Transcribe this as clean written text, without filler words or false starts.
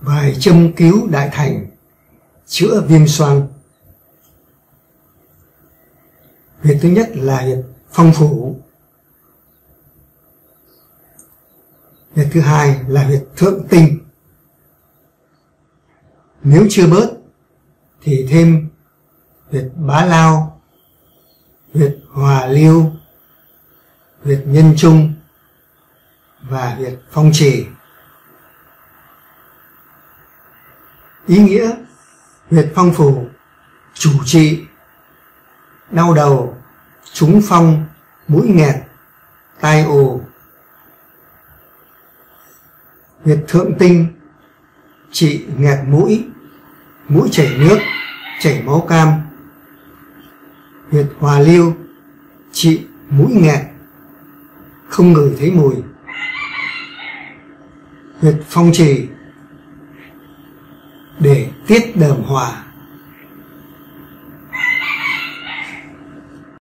Vài châm cứu đại thành chữa viêm xoang. Huyệt thứ nhất là huyệt phong phủ. Huyệt thứ hai là huyệt thượng tinh. Nếu chưa bớt thì thêm huyệt bá lao, huyệt hòa lưu, huyệt nhân trung và huyệt phong trì. Ý nghĩa: huyệt phong phủ chủ trị đau đầu, trúng phong, mũi nghẹt, tai ồ. Huyệt thượng tinh trị nghẹt mũi, mũi chảy nước, chảy máu cam. Huyệt hòa lưu trị mũi nghẹt, không ngửi thấy mùi. Huyệt phong trì để tiết đờm hòa.